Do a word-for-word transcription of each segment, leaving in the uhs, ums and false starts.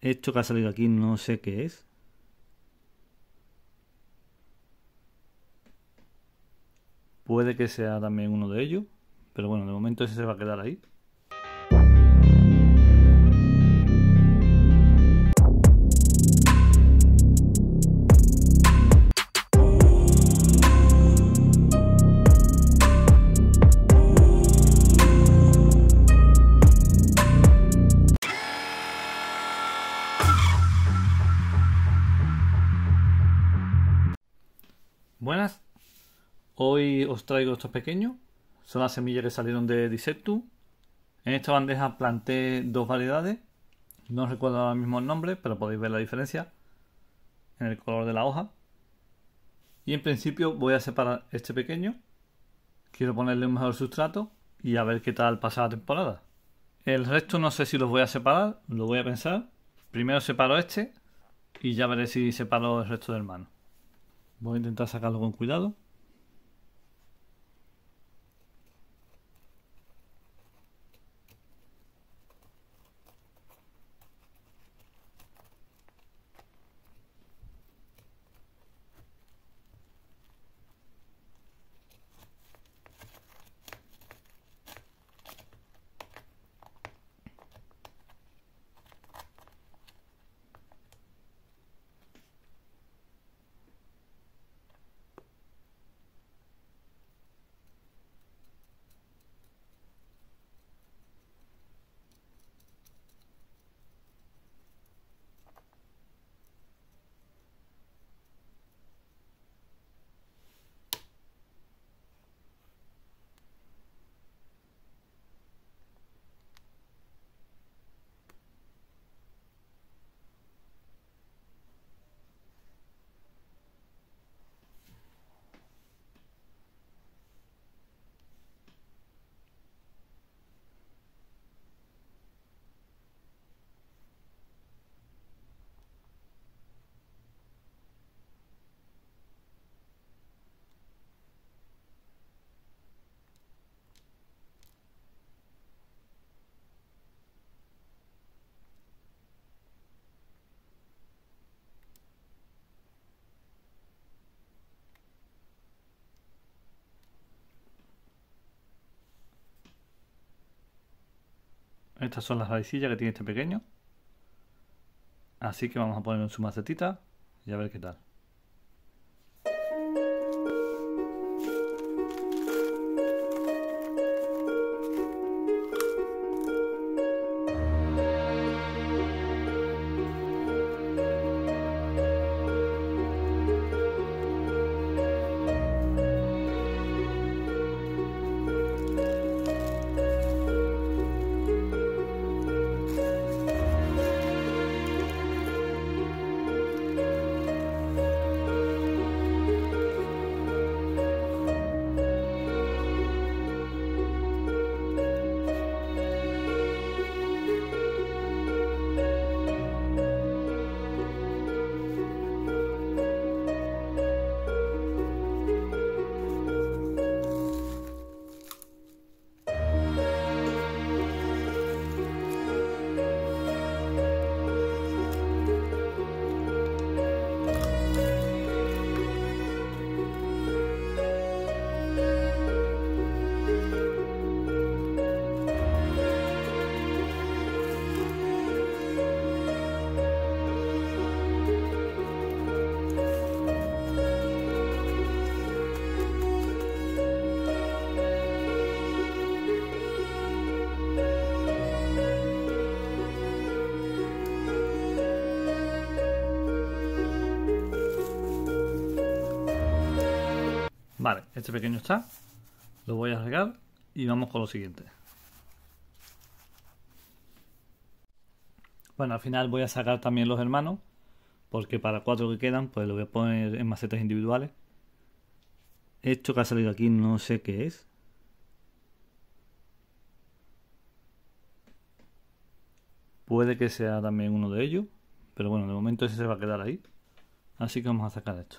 Esto que ha salido aquí no sé qué es. Puede que sea también uno de ellos, pero bueno, de momento ese se va a quedar ahí. Buenas, hoy os traigo estos pequeños, son las semillas que salieron de Disectum. En esta bandeja planté dos variedades, no recuerdo ahora mismo el nombre, pero podéis ver la diferencia en el color de la hoja. Y en principio voy a separar este pequeño, quiero ponerle un mejor sustrato y a ver qué tal pasa la temporada. El resto no sé si los voy a separar, lo voy a pensar. Primero separo este y ya veré si separo el resto del hermano. Voy a intentar sacarlo con cuidado. Estas son las raicillas que tiene este pequeño. Así que vamos a ponerlo en su macetita y a ver qué tal. Vale, este pequeño está, lo voy a regar y vamos con lo siguiente. Bueno, al final voy a sacar también los hermanos, porque para cuatro que quedan, pues lo voy a poner en macetas individuales. Esto que ha salido aquí no sé qué es. Puede que sea también uno de ellos, pero bueno, de momento ese se va a quedar ahí. Así que vamos a sacar esto.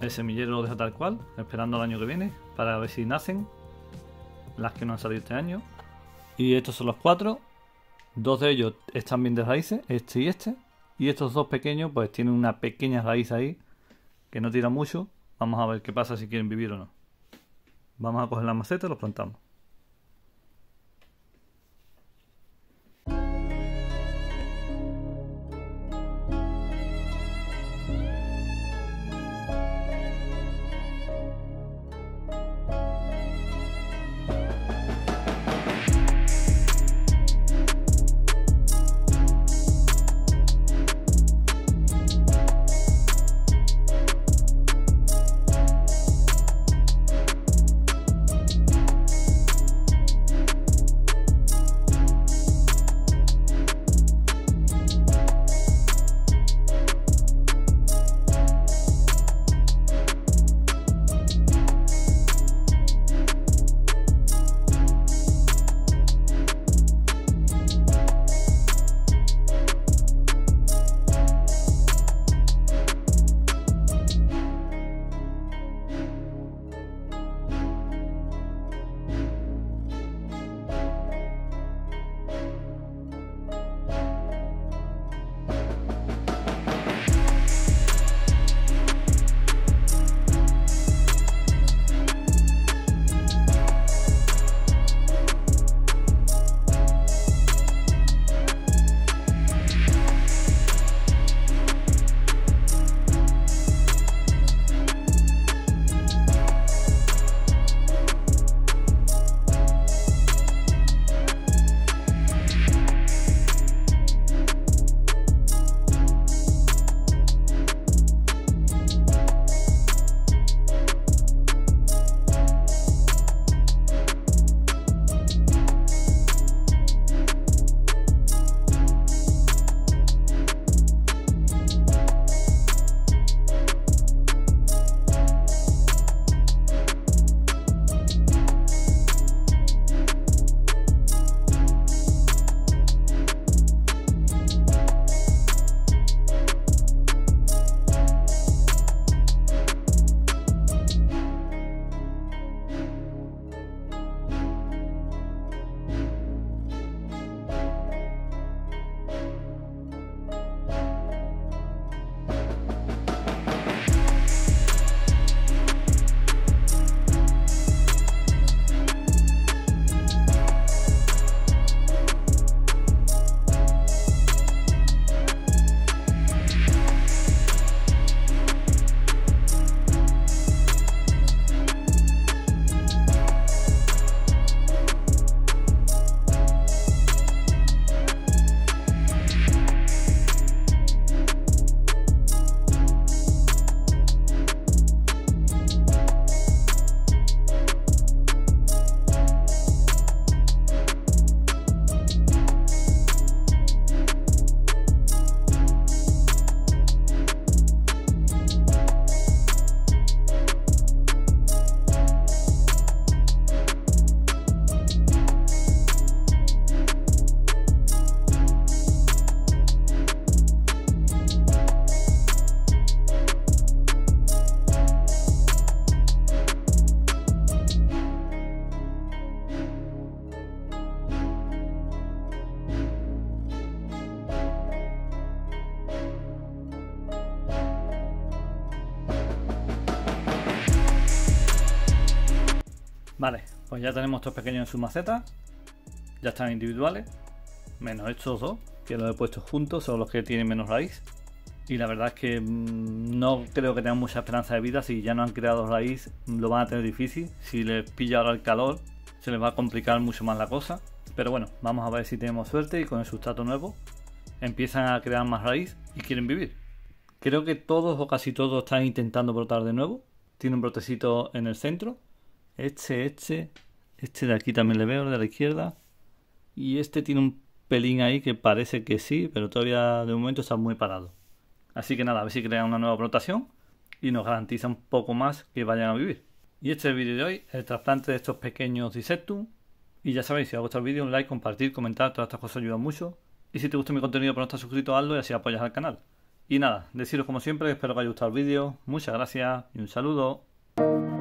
El semillero lo dejo tal cual, esperando el año que viene para ver si nacen las que no han salido este año. Y estos son los cuatro. Dos de ellos están bien de raíces, este y este. Y estos dos pequeños pues tienen una pequeña raíz ahí que no tira mucho. Vamos a ver qué pasa si quieren vivir o no. Vamos a coger la maceta y los plantamos. Vale, pues ya tenemos estos pequeños en su maceta. Ya están individuales, menos estos dos, que los he puesto juntos, son los que tienen menos raíz. Y la verdad es que mmm, no creo que tengan mucha esperanza de vida. Si ya no han creado raíz, lo van a tener difícil. Si les pilla ahora el calor, se les va a complicar mucho más la cosa. Pero bueno, vamos a ver si tenemos suerte y con el sustrato nuevo empiezan a crear más raíz y quieren vivir. Creo que todos o casi todos están intentando brotar de nuevo. Tiene un brotecito en el centro. Este, este, este de aquí también le veo, el de la izquierda. Y este tiene un pelín ahí que parece que sí, pero todavía de momento está muy parado. Así que nada, a ver si crean una nueva brotación y nos garantiza un poco más que vayan a vivir. Y este es el vídeo de hoy, el trasplante de estos pequeños Disectum. Y ya sabéis, si os ha gustado el vídeo, un like, compartir, comentar, todas estas cosas ayudan mucho. Y si te gusta mi contenido pero no estás suscrito, hazlo y así apoyas al canal. Y nada, deciros como siempre, espero que os haya gustado el vídeo. Muchas gracias y un saludo.